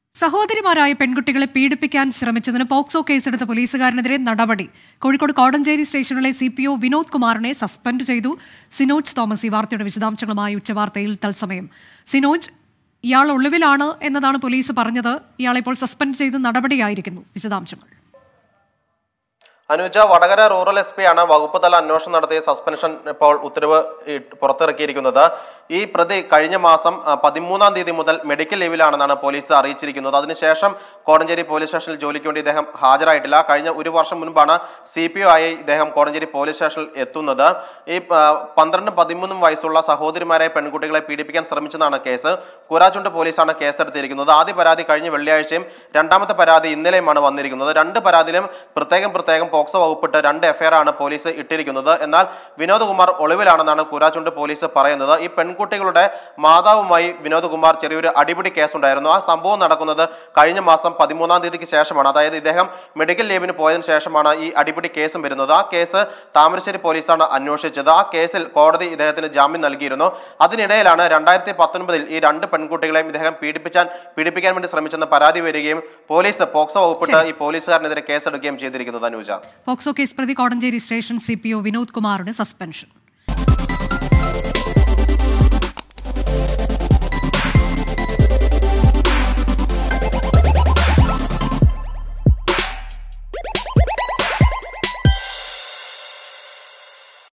സഹോദരിമാരായ പെൺകുട്ടികളെ പീഡിപ്പിക്കാൻ ശ്രമിച്ചതിന് പോക്സോ കേസെടുത്ത പോലീസുകാരനെതിരെ നടപടി. കോഴിക്കോട് കോടഞ്ചേരി സ്റ്റേഷനിലെ CPO വിനോദ് കുമാറിനെ സസ്പെൻഡ് ചെയ്തു. സിനോജ് തോമസ് ഈ വാർത്തയുടെ വിശദാംശങ്ങളുമായി ഉച്ചവാർത്തയിൽ തത്സമയം. സിനോജ്, ഇയാൾ ഒളിവിലാണ് എന്നതാണ് പോലീസ് പറഞ്ഞത്. ഇയാളെ ഇപ്പോൾ സസ്പെൻഡ് ചെയ്ത് നടപടിയായിരിക്കുന്നു. വിശദാംശങ്ങൾ. അനുജ, വടകര റൂറൽ SP ആണ് വകുപ്പ് തല അന്വേഷണം നടത്തിയ സസ്പെൻഷൻ ഇപ്പോൾ ഉത്തരവ് പുറത്തിറക്കിയിരിക്കുന്നത്. ഈ പ്രതി കഴിഞ്ഞ മാസം 13-ാം തീയതി മുതൽ മെഡിക്കൽ ലീവിലാണെന്നാണ് പോലീസ് അറിയിച്ചിരിക്കുന്നത്. അതിനുശേഷം കോടഞ്ചേരി പോലീസ് സ്റ്റേഷനിൽ ജോലിക്ക് വേണ്ടി ഇദ്ദേഹം ഹാജരായിട്ടില്ല. കഴിഞ്ഞ ഒരു വർഷം മുൻപാണ് CPO ആയി ഇദ്ദേഹം കോടഞ്ചേരി പോലീസ് സ്റ്റേഷനിൽ എത്തുന്നത്. ഈ 12-13 വയസ്സുള്ള സഹോദരിമാരായ പെൺകുട്ടികളെ പീഡിപ്പിക്കാൻ ശ്രമിച്ചതാണ് കേസ്. കൂരാച്ചുണ്ട് പോലീസാണ് കേസെടുത്തിരിക്കുന്നത്. ആദ്യ പരാതി കഴിഞ്ഞ വെള്ളിയാഴ്ചയും രണ്ടാമത്തെ പരാതി ഇന്നലെയുമാണ് വന്നിരിക്കുന്നത്. രണ്ട് പരാതിയിലും പ്രത്യേകം പോക്സോ വകുപ്പിട്ട് 2 FIR ആണ് പോലീസ് ഇട്ടിരിക്കുന്നത്. എന്നാൽ വിനോദ് കുമാർ ഒളിവിലാണെന്നാണ് കൂരാച്ചുണ്ട് പോലീസ് പറയുന്നത്. ഈ പെൺകുട്ടികളുടെ മാതാവുമായി വിനോദ് കുമാർ ചെറിയൊരു അടിപിടി കേസുണ്ടായിരുന്നു. ആ സംഭവം നടക്കുന്നത് കഴിഞ്ഞ മാസം 13-ാം തീയതിക്ക് ശേഷമാണ്. അതായത് ഇദ്ദേഹം മെഡിക്കൽ ലീവിന് പോയതിനു ശേഷമാണ് ഈ അടിപിടി കേസും വരുന്നത്. ആ കേസ് താമരശ്ശേരി പോലീസാണ് അന്വേഷിച്ചത്. ആ കേസിൽ കോടതി ഇദ്ദേഹത്തിന് ജാമ്യം നൽകിയിരുന്നു. അതിനിടയിലാണ് 2019-ൽ ഈ 2 പെൺകുട്ടികളെയും ഇദ്ദേഹം പീഡിപ്പിക്കാൻ വേണ്ടി ശ്രമിച്ചെന്ന് പരാതി വരികയും പോലീസ് പോക്സോ വകുപ്പിട്ട് ഈ പോലീസുകാരനെതിരെ കേസെടുക്കുകയും ചെയ്തിരിക്കുന്നത്. അനുജ, പോക്സോ കേസ് പ്രതി കോടഞ്ചേരി സ്റ്റേഷൻ CPO വിനോദ് കുമാറിന് സസ്പെൻഷൻ.